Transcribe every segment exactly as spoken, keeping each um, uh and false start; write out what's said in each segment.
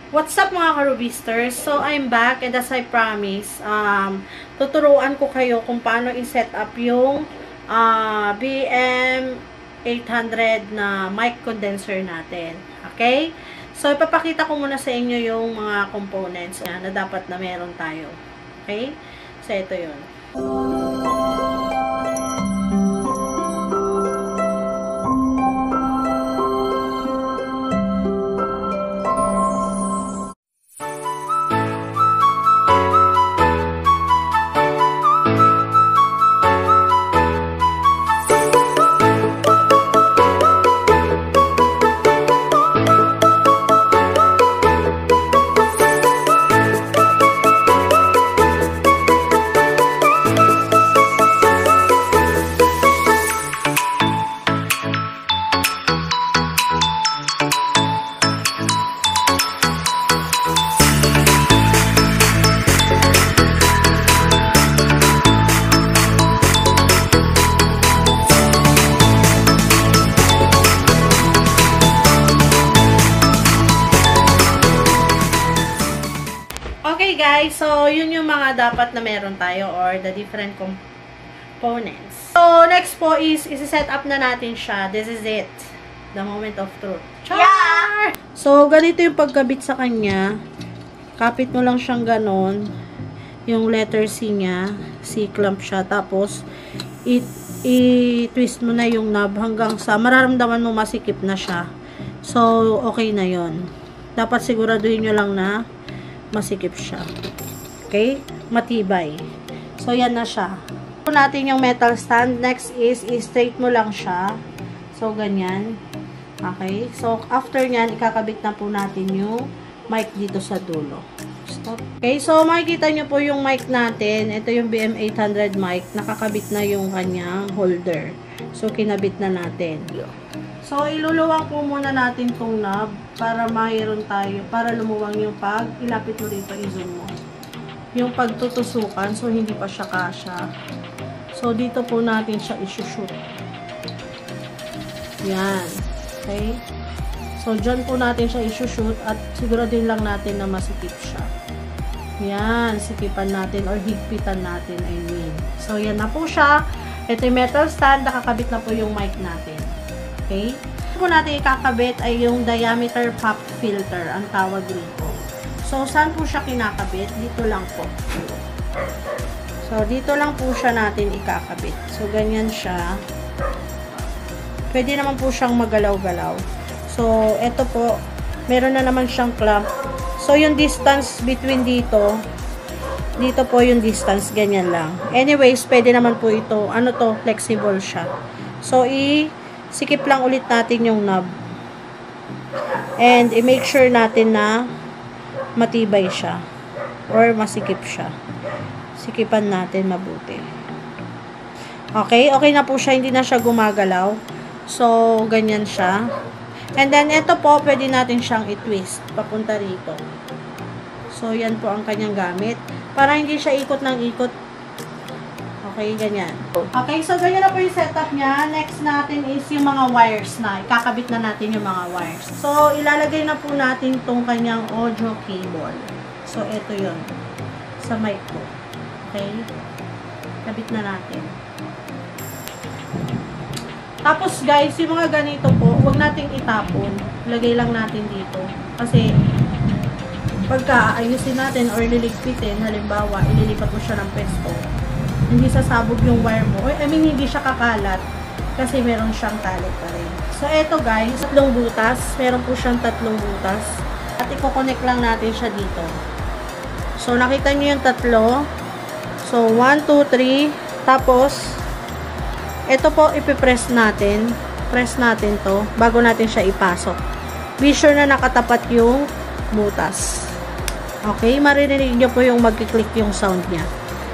What's up mga karubisters? So, I'm back and as I promised, um, tuturuan ko kayo kung paano i-set up yung uh, B M eight hundred na mic condenser natin. Okay? So, ipapakita ko muna sa inyo yung mga components na dapat na meron tayo. Okay? So, ito yun. Okay guys, so yun yung mga dapat na meron tayo or the different components. So next po is isi-set up na natin siya. This is it. The moment of truth. Char! Yeah! So ganito yung pagkabit sa kanya. Kapit mo lang siyang ganon. Yung letter C niya. C clamp siya. Tapos i-twist mo na yung knob hanggang sa mararamdaman mo masikip na siya. So okay na yon. Dapat siguraduhin nyo lang na masikip siya. Okay? Matibay. So, yan na siya. So, natin yung metal stand. Next is, i-straight mo lang siya. So, ganyan. Okay? So, after nyan, ikakabit na po natin yung mic dito sa dulo. Stop. Okay? So, makikita nyo po yung mic natin. Ito yung B M eight hundred mic. Nakakabit na yung kanyang holder. So, kinabit na natin. So, iluluwang po muna natin tong knob para mayroon tayo, para lumuwang yung pag, ilapit mo dito, i-zoom mo. Yung pagtutusukan, so hindi pa siya kasya. So, dito po natin siya isushoot. Yan. Okay? So, dyan po natin siya isushoot at siguraduhin lang natin na masikip siya. Yan. Sikipan natin or higpitan natin, I mean. So, yan na po siya. Ito yung metal stand, nakakabit na po yung mic natin. Okay? Ito po natin ikakabit ay yung diameter pop filter, ang tawag dito. So, saan po siya kinakabit? Dito lang po. So, dito lang po siya natin ikakabit. So, ganyan siya. Pwede naman po siyang magalaw-galaw. So, ito po, meron na naman siyang clamp. So, yung distance between dito, dito po yung distance, ganyan lang. Anyways, pwede naman po ito, ano to, flexible siya. So, i- sikip lang ulit natin yung knob. And, i-make sure natin na matibay siya. Or masikip siya. Sikipan natin mabuti. Okay? Okay na po siya. Hindi na siya gumagalaw. So, ganyan siya. And then, ito po, pwede natin siyang i-twist. Papunta rito. So, yan po ang kanyang gamit. Para hindi siya ikot ng ikot. Okay, ganyan. Okay, so ganyan na po yung setup niya. Next natin is yung mga wires na. Ikakabit na natin yung mga wires. So, ilalagay na po natin itong kanyang audio cable. So, ito yun. Sa mic po. Okay? Kabit na natin. Tapos, guys, yung mga ganito po, huwag nating itapon. Lagay lang natin dito. Kasi, pagka ayusin natin or liligpitin, halimbawa, ililipat mo siya ng pesto, hindi sasabog yung wire mo. I mean, hindi siya kakalat kasi meron siyang tali pa rin. So, eto guys, tatlong butas. Meron po siyang tatlong butas. At i-connect lang natin siya dito. So, nakita nyo yung tatlo. So, one, two, three. Tapos, eto po, ipipress natin. Press natin to bago natin siya ipasok. Be sure na nakatapat yung butas. Okay? Maririnig nyo po yung magkiklik yung sound niya.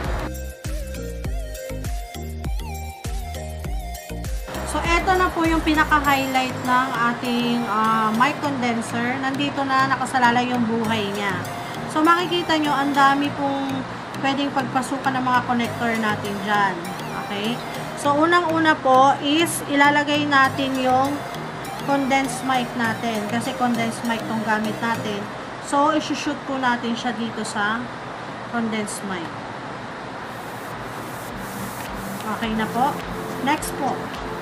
So, eto na po yung pinaka-highlight ng ating uh, mic condenser. Nandito na nakasalalay yung buhay niya. So, makikita nyo, ang dami pong pwedeng pagpasukan ng mga connector natin dyan. Okay? So, unang-una po is ilalagay natin yung condensed mic natin. Kasi condensed mic tong gamit natin. So, isushoot po natin siya dito sa condensed mic. Okay na po. Next po.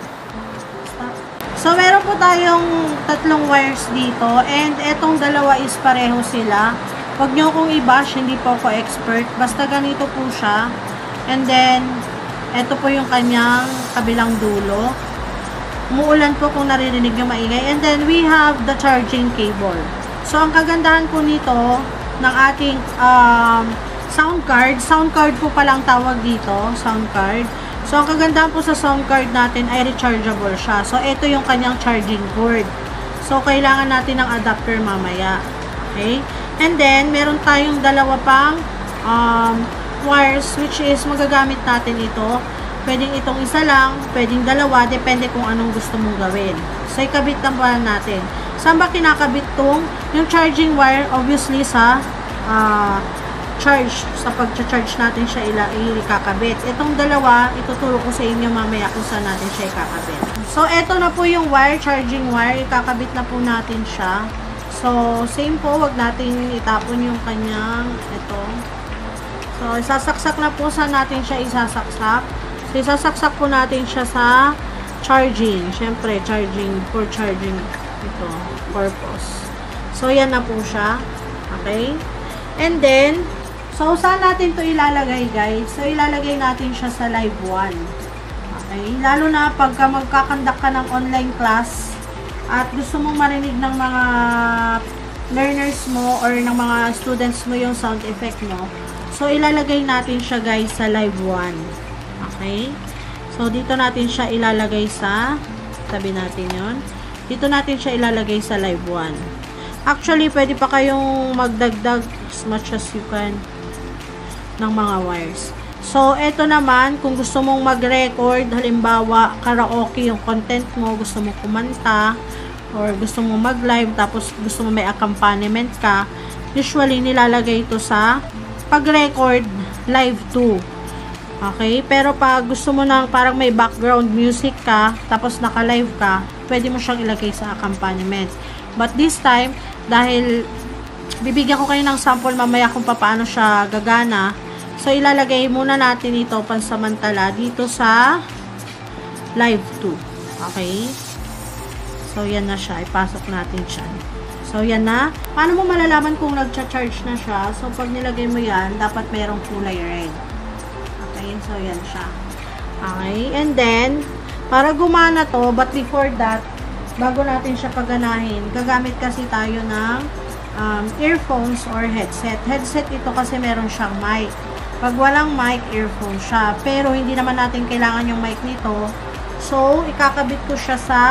Stop. So, meron po tayong tatlong wires dito. And etong dalawa is pareho sila. Huwag nyo kong i-bash, hindi po ako expert. Basta ganito po siya. And then, eto po yung kanyang kabilang dulo. Umuulan po kung naririnig nyo maingay. And then, we have the charging cable. So, ang kagandahan po nito ng ating um, sound card. Sound card po palang tawag dito. Sound card. So, ang kagandahan po sa sound card natin ay rechargeable siya. So, ito yung kanyang charging cord. So, kailangan natin ng adapter mamaya. Okay? And then, meron tayong dalawa pang um, wires which is magagamit natin ito. Pwedeng itong isa lang, pwedeng dalawa, depende kung anong gusto mong gawin. So, ikabit lang pa natin. Saan ba kinakabit tong yung charging wire? Obviously, sa uh, charge. Sa pag-charge natin siya ila ikakabit. Itong dalawa, ituturo ko sa inyo mamaya kung saan natin siya ikakabit. So, eto na po yung wire, charging wire. Ikakabit na po natin siya. So, same po, wag natin itapon yung kanyang ito. So, isasaksak na po sa natin siya isasaksak. So, isasaksak po natin siya sa charging. Siyempre, charging for charging ito, purpose. So, yan na po siya. Okay? And then, so, saan natin to ilalagay, guys? So, ilalagay natin siya sa live one. Okay? Lalo na pagka magkakandak ka ng online class at gusto mong marinig ng mga learners mo or ng mga students mo yung sound effect mo. So, ilalagay natin siya, guys, sa live one. Okay? So, dito natin siya ilalagay sa, tabi natin yon. Dito natin siya ilalagay sa live one. Actually, pwede pa kayong magdagdag as much as you can ng mga wires. So, eto naman, kung gusto mong mag-record, halimbawa, karaoke yung content mo, gusto mong kumanta, or gusto mong mag-live, tapos gusto mong may accompaniment ka, usually, nilalagay ito sa pag-record live two. Okay? Pero pag gusto mo nang parang may background music ka, tapos naka-live ka, pwede mo siyang ilagay sa accompaniment. But this time, dahil bibigyan ko kayo ng sample mamaya kung paano siya gagana, so ilalagay muna natin ito pansamantala dito sa live two. Okay? So, yan na siya. Ipasok natin siya. So, yan na. Paano mo malalaman kung nag-charge na siya? So, pag nilagay mo yan, dapat merong kulay red. Okay? So, yan siya. Okay? And then, para gumana to, but before that, bago natin siya paganahin, gagamit kasi tayo ng um, earphones or headset. Headset ito kasi meron siyang mic. Pag walang mic, earphone siya. Pero, hindi naman natin kailangan yung mic nito. So, ikakabit ko siya sa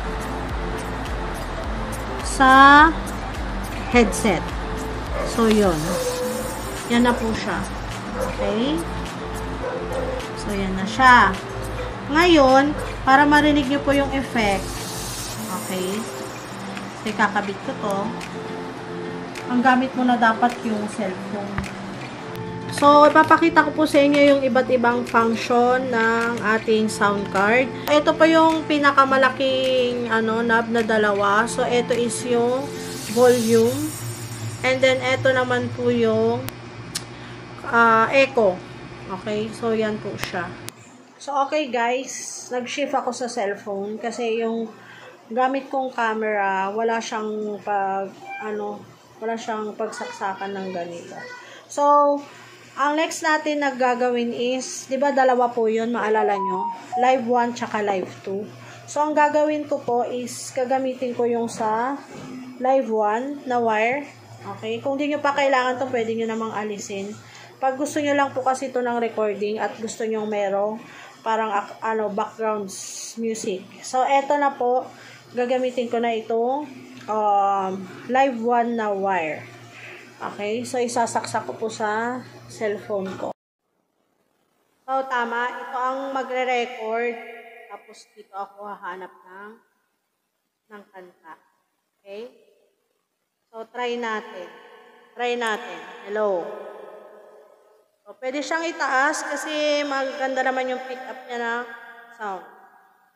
sa headset. So, yun. Yan na po siya. Okay? So, yan na siya. Ngayon, para marinig nyo po yung effect, okay? So, kakabit ko to. Ang gamit mo na dapat yung cellphone. So, ipapakita ko po sa inyo yung iba't ibang function ng ating sound card. Ito pa yung pinakamalaking ano, knob na dalawa. So, ito is yung volume. And then, ito naman po yung uh, echo. Okay? So, yan po siya. So, okay guys. Nag-shift ako sa cellphone kasi yung gamit kong camera, wala siyang pag, ano, wala siyang pagsaksakan ng ganito. So, ang next natin na gagawin is, di ba dalawa po yun, maalala nyo? Live one tsaka live two. So, ang gagawin ko po is, gagamitin ko yung sa live one na wire. Okay? Kung di nyo pa kailangan to, pwede nyo namang alisin. Pag gusto nyo lang po kasi ito ng recording at gusto nyo merong parang ano, background music. So, eto na po, gagamitin ko na itong um, live one na wire. Okay? So, isasaksak ko po sa cellphone ko. So, tama. Ito ang magre-record. Tapos, dito ako hahanap ng ng kanta. Okay? So, try natin. Try natin. Hello. So, pwede siyang itaas kasi maganda naman yung pick up niya na sound.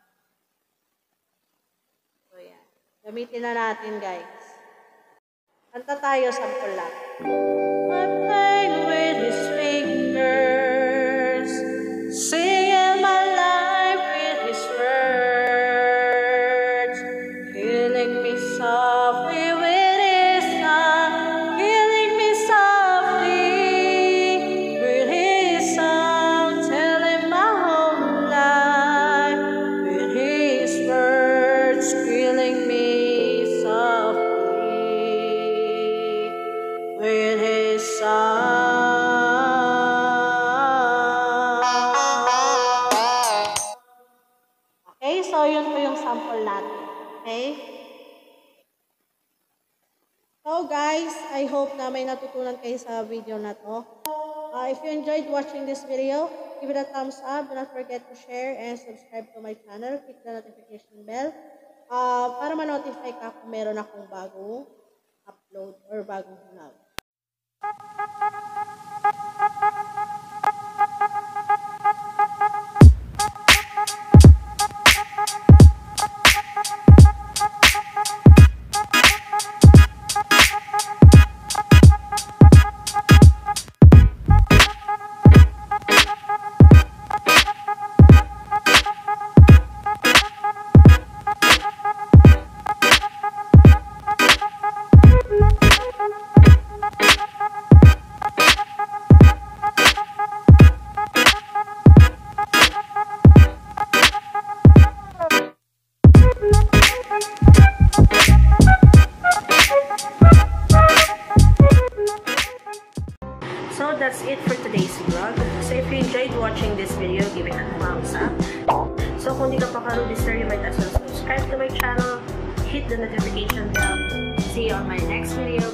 So, yan. Gamitin na natin, guys. Kanta tayo, sample lang. I'm playing with his fingers, singing my life with his words, healing me softly with his song, healing me softly with his song, telling my whole life with his words, healing me softly with his song. Okay, so yun po yung sample natin. Okay? So guys, I hope na may natutunan kayo sa video na to. Uh, if you enjoyed watching this video, give it a thumbs up. Do not forget to share and subscribe to my channel. Click the notification bell uh, para ma-notify ka kung meron akong bagong upload or bagong vlog. So that's it for today's vlog. So if you enjoyed watching this video, give it a thumbs up. So kung di ka pa ka-register, you might as well subscribe to my channel, hit the notification bell. See you on my next video.